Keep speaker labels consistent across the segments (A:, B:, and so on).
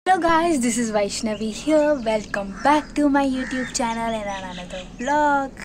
A: Hello guys, this is Vaishnavi here. Welcome back to my YouTube channel and another vlog.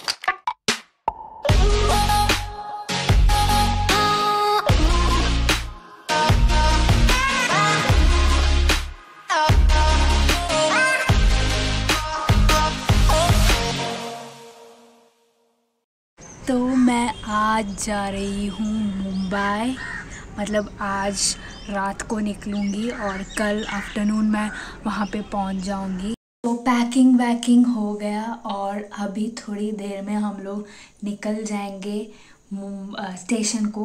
A: तो मैं आज जा रही हूँ मुंबई, मतलब आज रात को निकलूँगी और कल आफ्टरनून मैं वहाँ पे पहुँच जाऊँगी। तो पैकिंग हो गया और अभी थोड़ी देर में हम लोग निकल जाएंगे स्टेशन को।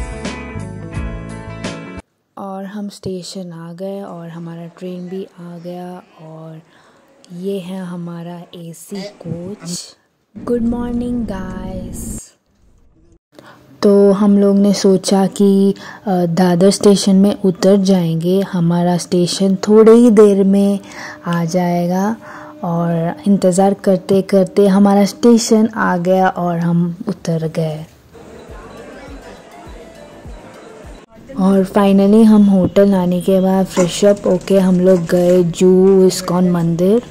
A: और हम स्टेशन आ गए और हमारा ट्रेन भी आ गया और ये है हमारा AC coach. Good morning guys. तो हम लोग ने सोचा कि दादर स्टेशन में उतर जाएंगे, हमारा स्टेशन थोड़ी ही देर में आ जाएगा। और इंतज़ार करते करते हमारा स्टेशन आ गया और हम उतर गए। और फाइनली हम होटल आने के बाद फ्रेश अप होके हम लोग गए जू इस्कॉन मंदिर।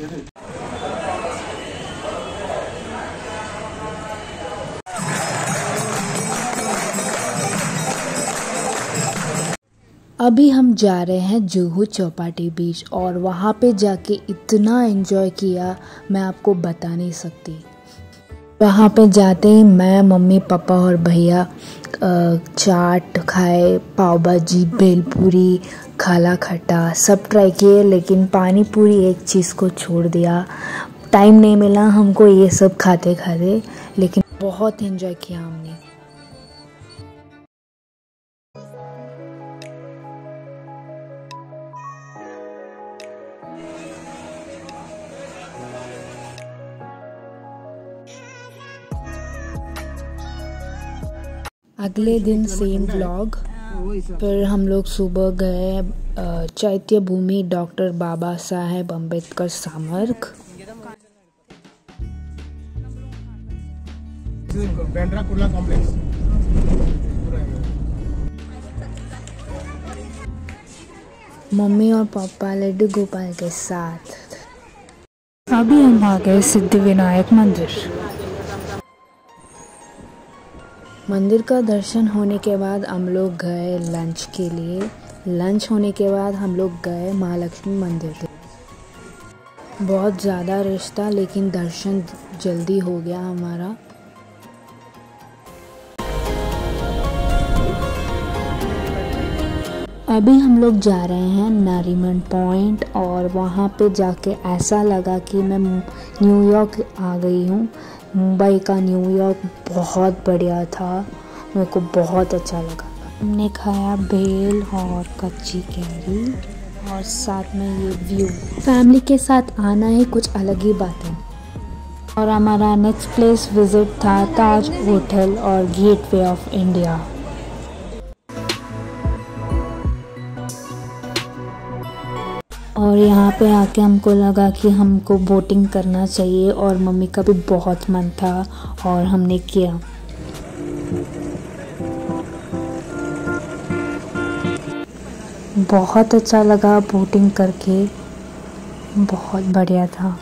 A: अभी हम जा रहे हैं जुहू चौपाटी बीच और वहाँ पे जाके इतना एंजॉय किया मैं आपको बता नहीं सकती। वहाँ पे जाते ही मैं, मम्मी, पापा और भैया चाट खाए, पाव भाजी, भेलपूरी, खाला खट्टा सब ट्राई किए, लेकिन पानी पूरी एक चीज़ को छोड़ दिया। टाइम नहीं मिला हमको ये सब खाते खाते, लेकिन बहुत एंजॉय किया हमने। अगले दिन सेम व्लॉग। फिर हम लोग सुबह गए चैत्य भूमि डॉक्टर बाबा साहेब अम्बेडकर स्मारक। मम्मी और पापा लड्डू गोपाल के साथ। अभी हम आ गए सिद्धिविनायक मंदिर का दर्शन होने के बाद हम लोग गए लंच के लिए। लंच होने के बाद हम लोग गए महालक्ष्मी मंदिर। बहुत ज़्यादा रश था लेकिन दर्शन जल्दी हो गया हमारा। अभी हम लोग जा रहे हैं नारीमन पॉइंट और वहाँ पे जाके ऐसा लगा कि मैं न्यूयॉर्क आ गई हूँ। मुंबई का न्यूयॉर्क बहुत बढ़िया था, मेरे को बहुत अच्छा लगा। हमने खाया भेल और कच्ची कैरी और साथ में ये व्यू। फैमिली के साथ आना ही कुछ अलग ही बात है। और हमारा नेक्स्ट प्लेस विजिट था ताज होटल और गेटवे ऑफ इंडिया। और यहाँ पे आके हमको लगा कि हमको बोटिंग करना चाहिए और मम्मी का भी बहुत मन था और हमने किया। बहुत अच्छा लगा बोटिंग करके, बहुत बढ़िया था।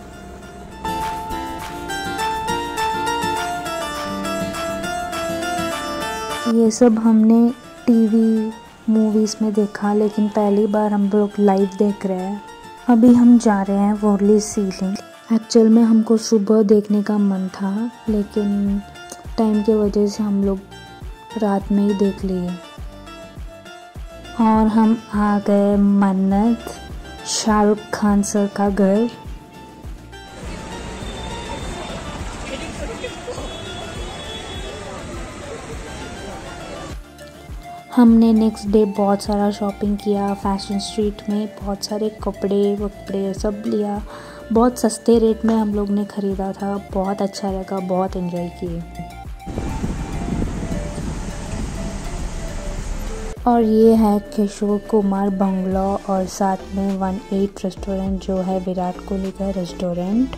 A: ये सब हमने टीवी मूवीज़ में देखा, लेकिन पहली बार हम लोग लाइव देख रहे हैं। अभी हम जा रहे हैं वर्ली सीलिंग। एक्चुअल में हमको सुबह देखने का मन था, लेकिन टाइम की वजह से हम लोग रात में ही देख लिए। और हम आ गए मन्नत, शाहरुख खान सर का घर। हमने नेक्स्ट डे बहुत सारा शॉपिंग किया फैशन स्ट्रीट में, बहुत सारे कपड़े सब लिया। बहुत सस्ते रेट में हम लोग ने ख़रीदा था, बहुत अच्छा लगा, बहुत एंजॉय किए। और ये है किशोर कुमार बंगला और साथ में 18 रेस्टोरेंट जो है विराट कोहली का रेस्टोरेंट।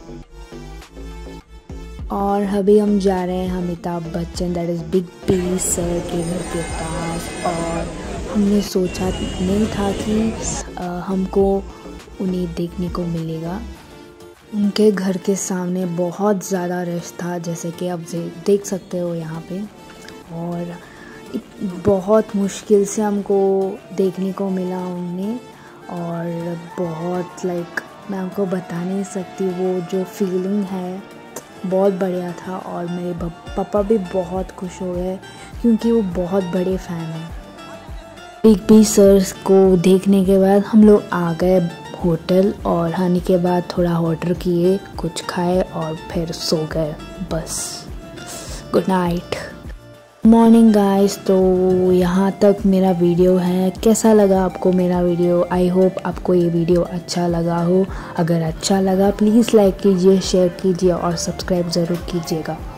A: और अभी हम जा रहे हैं Amitabh Bachchan that is Big B sir के घर के पास। और हमने सोचा नहीं था कि हमको उन्हें देखने को मिलेगा। उनके घर के सामने बहुत ज़्यादा रश था, जैसे कि आप देख सकते हो यहाँ पे, और बहुत मुश्किल से हमको देखने को मिला उन्हें। और बहुत मैं आपको बता नहीं सकती वो जो फीलिंग है, बहुत बढ़िया था। और मेरे पापा भी बहुत खुश हो गए क्योंकि वो बहुत बड़े फ़ैन हैं। बिग बी सर को देखने के बाद हम लोग आ गए होटल, और आने के बाद थोड़ा ऑर्डर किए, कुछ खाए और फिर सो गए बस। Good night, morning guys. तो यहाँ तक मेरा वीडियो है। कैसा लगा आपको मेरा वीडियो? आई होप आपको ये वीडियो अच्छा लगा हो। अगर अच्छा लगा प्लीज़ लाइक कीजिए, शेयर कीजिए और सब्सक्राइब ज़रूर कीजिएगा।